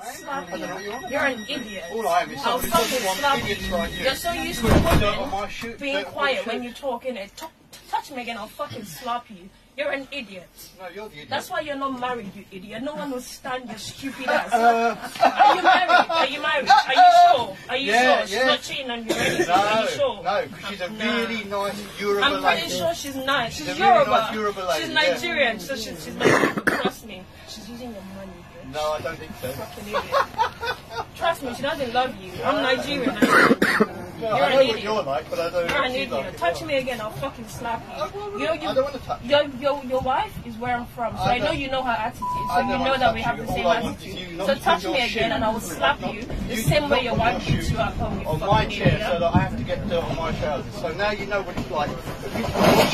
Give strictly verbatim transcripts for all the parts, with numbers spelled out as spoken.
slap you. You're, You're an idiot. All I am is I'll somebody fucking who slap wants idiots you. like you. You're so used to women being quiet when you talk in it. Touch me again, I'll fucking slap you. You're an idiot. No, you're the idiot. That's why you're not married, you idiot. No one will stand your stupid ass. Uh, Are you married? Are you married? Are you sure? Are you yeah, sure? She's yeah. not cheating on you, really? No, Are you sure? no, because she's a Nah. really nice Yoruba I'm pretty lady. sure she's nice. She's, She's a really Yoruba. nice Yoruba lady, She's yeah. Nigerian, so she's, she's my people. Trust me. She's using your money, bitch. No, I don't think so. Fucking idiot. Trust me, she doesn't love you. I'm Nigerian. I Well, you're I know an what idiot. you're like, but I don't know You're what an she's idiot. like. Touch me again, I'll fucking slap you. You, you, I don't want to touch you. your, your, your wife is where I'm from, so I, I know don't- you know her attitude, so I you don't know want that to we touch have you. the same All I want is attitude. you not So to touch put me your again shoe- and I will slap not- you the you same not way your put wife your beats shoe you at home, you on fucking my chair, idiot. so that I have to get dirt on my trousers. So now you know what it's like. If you touch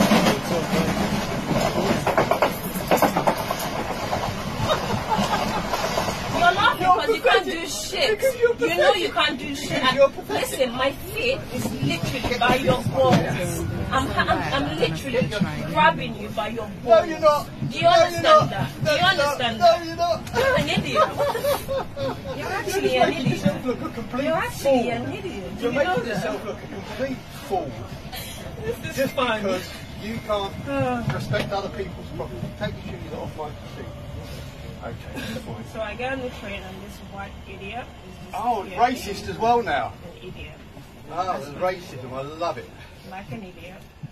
You're laughing because you can't do shit. You know you can't do shit. And listen, my feet is literally by your balls. I'm, I'm, I'm literally grabbing you by your balls. No, you're not. Do you No, you're understand not. that? No, Do you you're understand not. that? No, you're not. You're an idiot. You're actually You're an making idiot. yourself look a complete You're actually fool. an idiot. Do You're you know making that? yourself look a complete fool. This is Just fun. because you can't Uh. respect other people's property. Take your shoes off my feet. Okay, that's fine. So I get on the train and this white idiot is just Oh, here racist as well now. An idiot. Oh, the racism, I love it. Like an idiot.